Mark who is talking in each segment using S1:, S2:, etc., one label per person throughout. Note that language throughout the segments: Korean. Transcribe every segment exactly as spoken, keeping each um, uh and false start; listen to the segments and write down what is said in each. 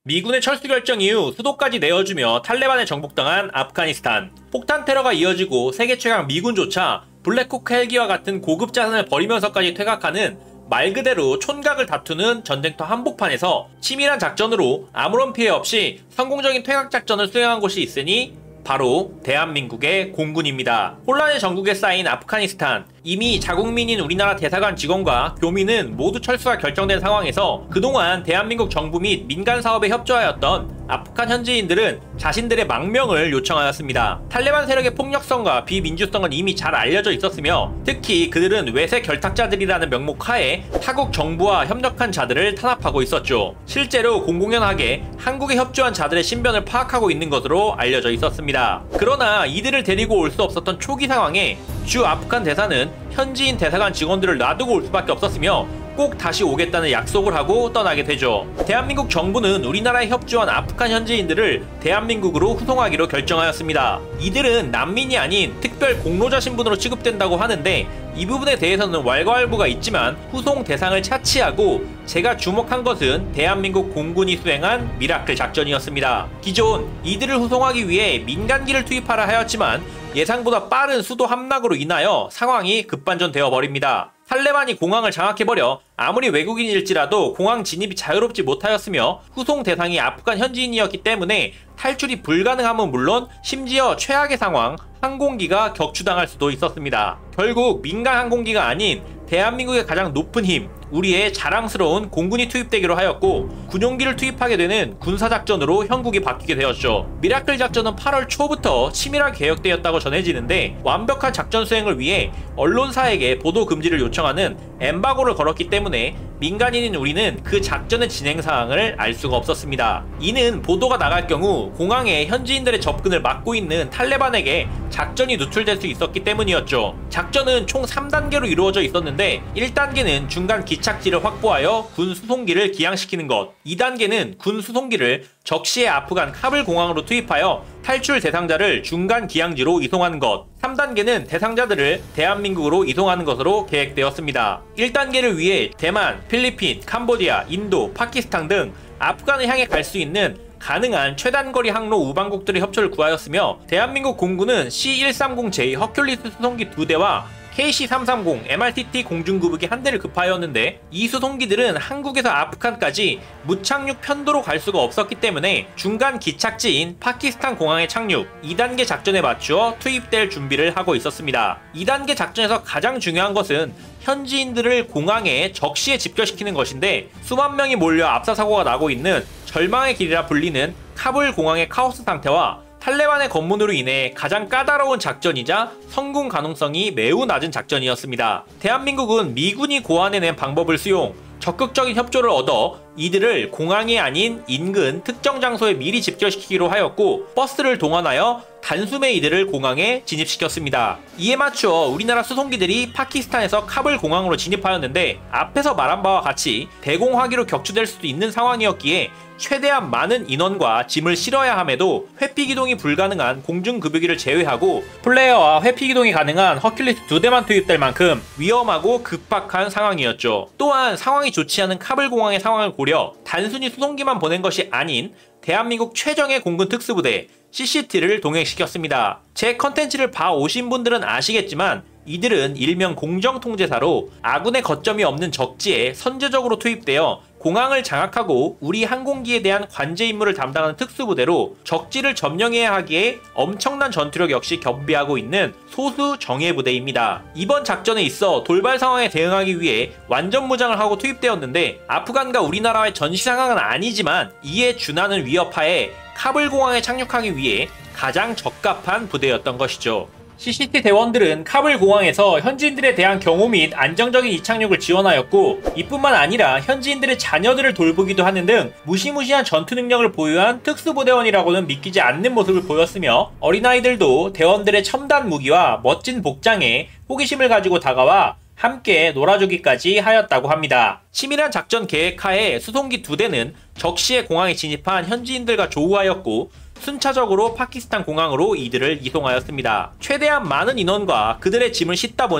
S1: 미군의 철수 결정 이후 수도까지 내어주며 탈레반에 정복당한 아프가니스탄. 폭탄 테러가 이어지고 세계 최강 미군조차 블랙호크 헬기와 같은 고급 자산을 버리면서까지 퇴각하는 말 그대로 촌각을 다투는 전쟁터 한복판에서 치밀한 작전으로 아무런 피해 없이 성공적인 퇴각 작전을 수행한 곳이 있으니 바로 대한민국의 공군입니다. 혼란의 전국에 쌓인 아프가니스탄. 이미 자국민인 우리나라 대사관 직원과 교민은 모두 철수가 결정된 상황에서 그동안 대한민국 정부 및 민간 사업에 협조하였던 아프간 현지인들은 자신들의 망명을 요청하였습니다. 탈레반 세력의 폭력성과 비민주성은 이미 잘 알려져 있었으며 특히 그들은 외세 결탁자들이라는 명목 하에 타국 정부와 협력한 자들을 탄압하고 있었죠. 실제로 공공연하게 한국에 협조한 자들의 신변을 파악하고 있는 것으로 알려져 있었습니다. 그러나 이들을 데리고 올 수 없었던 초기 상황에 주 아프간 대사는 현지인 대사관 직원들을 놔두고 올 수밖에 없었으며 꼭 다시 오겠다는 약속을 하고 떠나게 되죠. 대한민국 정부는 우리나라에 협조한 아프간 현지인들을 대한민국으로 후송하기로 결정하였습니다. 이들은 난민이 아닌 특별 공로자 신분으로 취급된다고 하는데 이 부분에 대해서는 왈가왈부가 있지만 후송 대상을 차치하고 제가 주목한 것은 대한민국 공군이 수행한 미라클 작전이었습니다. 기존 이들을 후송하기 위해 민간기를 투입하라 하였지만 예상보다 빠른 수도 함락으로 인하여 상황이 급반전되어 버립니다. 탈레반이 공항을 장악해버려 아무리 외국인일지라도 공항 진입이 자유롭지 못하였으며 후송 대상이 아프간 현지인이었기 때문에 탈출이 불가능함은 물론 심지어 최악의 상황, 항공기가 격추당할 수도 있었습니다. 결국 민간 항공기가 아닌 대한민국의 가장 높은 힘, 우리의 자랑스러운 공군이 투입되기로 하였고 군용기를 투입하게 되는 군사작전으로 형국이 바뀌게 되었죠. 미라클 작전은 팔월 초부터 치밀하게 계획되었다고 전해지는데 완벽한 작전 수행을 위해 언론사에게 보도 금지를 요청하는 엠바고를 걸었기 때문에 민간인인 우리는 그 작전의 진행 사항을 알 수가 없었습니다. 이는 보도가 나갈 경우 공항에 현지인들의 접근을 막고 있는 탈레반에게 작전이 누출될 수 있었기 때문이었죠. 작전은 총 삼 단계로 이루어져 있었는데 일 단계는 중간 기착지를 확보하여 군 수송기를 기항시키는 것, 이 단계는 군 수송기를 적시의 아프간 카불 공항으로 투입하여 탈출 대상자를 중간 기항지로 이송하는 것, 삼 단계는 대상자들을 대한민국으로 이송하는 것으로 계획되었습니다. 일 단계를 위해 대만, 필리핀, 캄보디아, 인도, 파키스탄 등 아프간을 향해 갈 수 있는 가능한 최단거리 항로 우방국들의 협조를 구하였으며 대한민국 공군은 씨 백삼십 제이 허큘리스 수송기 두 대와 케이씨 삼백삼십 엠알티티 공중급유기 한 대를 급하였는데 이 수송기들은 한국에서 아프간까지 무착륙 편도로 갈 수가 없었기 때문에 중간 기착지인 파키스탄 공항에 착륙, 이 단계 작전에 맞추어 투입될 준비를 하고 있었습니다. 이 단계 작전에서 가장 중요한 것은 현지인들을 공항에 적시에 집결시키는 것인데 수만 명이 몰려 압사사고가 나고 있는 절망의 길이라 불리는 카불 공항의 카오스 상태와 탈레반의 검문으로 인해 가장 까다로운 작전이자 성공 가능성이 매우 낮은 작전이었습니다. 대한민국은 미군이 고안해낸 방법을 수용, 적극적인 협조를 얻어 이들을 공항이 아닌 인근 특정 장소에 미리 집결시키기로 하였고 버스를 동원하여 단숨에 이들을 공항에 진입시켰습니다. 이에 맞추어 우리나라 수송기들이 파키스탄에서 카불 공항으로 진입하였는데 앞에서 말한 바와 같이 대공화기로 격추될 수도 있는 상황이었기에 최대한 많은 인원과 짐을 실어야 함에도 회피기동이 불가능한 공중급유기를 제외하고 플레이어와 회피기동이 가능한 허큘리스 두 대만 투입될 만큼 위험하고 급박한 상황이었죠. 또한 상황이 좋지 않은 카불 공항의 상황을 고려 단순히 수송기만 보낸 것이 아닌 대한민국 최정예 공군 특수부대 씨씨티를 동행시켰습니다. 제 컨텐츠를 봐오신 분들은 아시겠지만 이들은 일명 공정통제사로 아군의 거점이 없는 적지에 선제적으로 투입되어 공항을 장악하고 우리 항공기에 대한 관제 임무를 담당하는 특수부대로 적지를 점령해야 하기에 엄청난 전투력 역시 겸비하고 있는 소수 정예부대입니다. 이번 작전에 있어 돌발 상황에 대응하기 위해 완전 무장을 하고 투입되었는데 아프간과 우리나라의 전시 상황은 아니지만 이에 준하는 위협하에 카불 공항에 착륙하기 위해 가장 적합한 부대였던 것이죠. 씨씨티 대원들은 카불 공항에서 현지인들에 대한 경호 및 안정적인 이착륙을 지원하였고 이뿐만 아니라 현지인들의 자녀들을 돌보기도 하는 등 무시무시한 전투 능력을 보유한 특수부대원이라고는 믿기지 않는 모습을 보였으며 어린아이들도 대원들의 첨단 무기와 멋진 복장에 호기심을 가지고 다가와 함께 놀아주기까지 하였다고 합니다. 치밀한 작전 계획하에 수송기 두 대는 적시의 공항에 진입한 현지인들과 조우하였고 순차적으로 파키스탄 공항으로 이들을 이송하였습니다. 최대한 많은 인원과 그들의 짐을 싣다 보니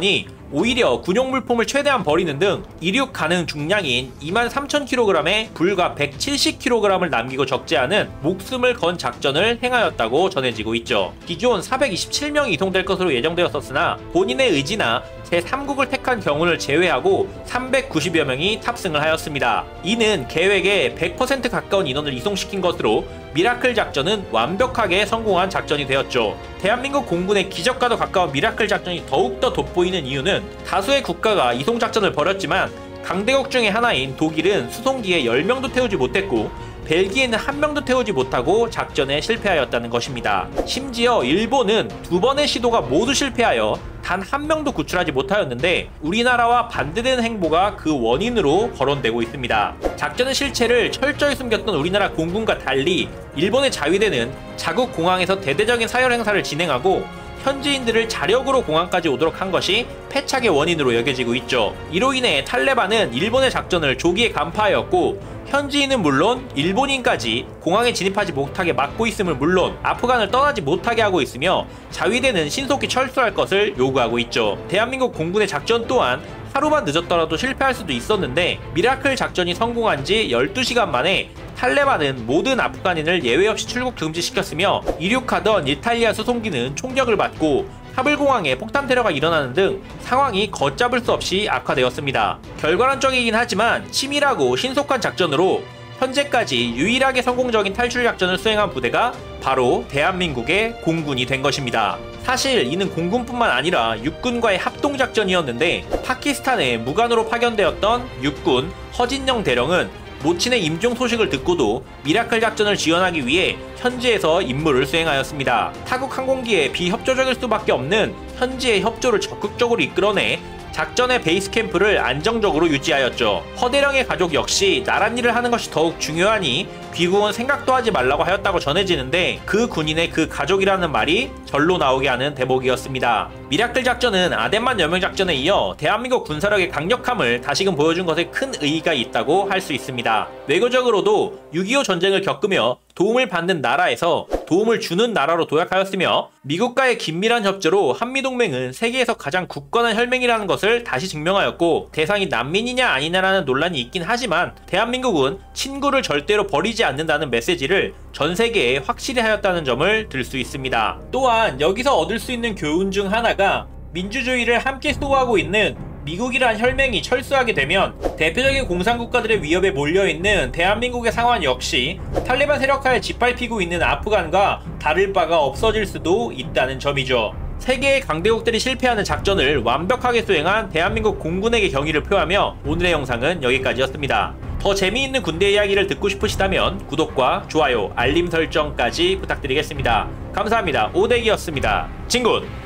S1: 오히려 군용 물품을 최대한 버리는 등 이륙 가능 중량인 이만 삼천 킬로그램에 불과 백칠십 킬로그램을 남기고 적재하는 목숨을 건 작전을 행하였다고 전해지고 있죠. 기존 사백이십칠 명이 이송될 것으로 예정되었었으나 본인의 의지나 제삼국을 택한 경우를 제외하고 삼백구십여 명이 탑승을 하였습니다. 이는 계획의 백 퍼센트 가까운 인원을 이송시킨 것으로 미라클 작전은 완벽하게 성공한 작전이 되었죠. 대한민국 공군의 기적과도 가까운 미라클 작전이 더욱더 돋보이는 이유는 다수의 국가가 이송 작전을 벌였지만 강대국 중의 하나인 독일은 수송기에 열 명도 태우지 못했고 벨기에는 한 명도 태우지 못하고 작전에 실패하였다는 것입니다. 심지어 일본은 두 번의 시도가 모두 실패하여 단 한 명도 구출하지 못하였는데 우리나라와 반대되는 행보가 그 원인으로 거론되고 있습니다. 작전의 실체를 철저히 숨겼던 우리나라 공군과 달리 일본의 자위대는 자국 공항에서 대대적인 사열 행사를 진행하고 현지인들을 자력으로 공항까지 오도록 한 것이 패착의 원인으로 여겨지고 있죠. 이로 인해 탈레반은 일본의 작전을 조기에 간파하였고 현지인은 물론 일본인까지 공항에 진입하지 못하게 막고 있음을 물론 아프간을 떠나지 못하게 하고 있으며 자위대는 신속히 철수할 것을 요구하고 있죠. 대한민국 공군의 작전 또한 하루만 늦었더라도 실패할 수도 있었는데 미라클 작전이 성공한 지 열두 시간 만에 탈레반은 모든 아프간인을 예외 없이 출국 금지시켰으며 이륙하던 이탈리아 수송기는 총격을 받고 카불공항에 폭탄 테러가 일어나는 등 상황이 걷잡을 수 없이 악화되었습니다. 결과론적이긴 하지만 치밀하고 신속한 작전으로 현재까지 유일하게 성공적인 탈출 작전을 수행한 부대가 바로 대한민국의 공군이 된 것입니다. 사실 이는 공군뿐만 아니라 육군과의 합동작전이었는데 파키스탄에 무관으로 파견되었던 육군 허진영 대령은 모친의 임종 소식을 듣고도 미라클 작전을 지원하기 위해 현지에서 임무를 수행하였습니다. 타국 항공기에 비협조적일 수밖에 없는 현지의 협조를 적극적으로 이끌어내 작전의 베이스 캠프를 안정적으로 유지하였죠. 허대령의 가족 역시 나란 일을 하는 것이 더욱 중요하니 귀국은 생각도 하지 말라고 하였다고 전해지는데 그 군인의 그 가족이라는 말이 절로 나오게 하는 대목이었습니다. 미라클 작전은 아덴만 여명 작전에 이어 대한민국 군사력의 강력함을 다시금 보여준 것에 큰 의의가 있다고 할 수 있습니다. 외교적으로도 육이오 전쟁을 겪으며 도움을 받는 나라에서 도움을 주는 나라로 도약하였으며 미국과의 긴밀한 협조로 한미동맹은 세계에서 가장 굳건한 혈맹이라는 것을 다시 증명하였고 대상이 난민이냐 아니냐라는 논란이 있긴 하지만 대한민국은 친구를 절대로 버리지 않는다는 메시지를 전 세계에 확실히 하였다는 점을 들 수 있습니다. 또한 여기서 얻을 수 있는 교훈 중 하나가 민주주의를 함께 수호하고 있는 미국이란 혈맹이 철수하게 되면 대표적인 공산국가들의 위협에 몰려있는 대한민국의 상황 역시 탈레반 세력하에 짓밟히고 있는 아프간과 다를 바가 없어질 수도 있다는 점이죠. 세계의 강대국들이 실패하는 작전을 완벽하게 수행한 대한민국 공군에게 경의를 표하며 오늘의 영상은 여기까지였습니다. 더 재미있는 군대 이야기를 듣고 싶으시다면 구독과 좋아요, 알림 설정까지 부탁드리겠습니다. 감사합니다. 오대기였습니다. 진군!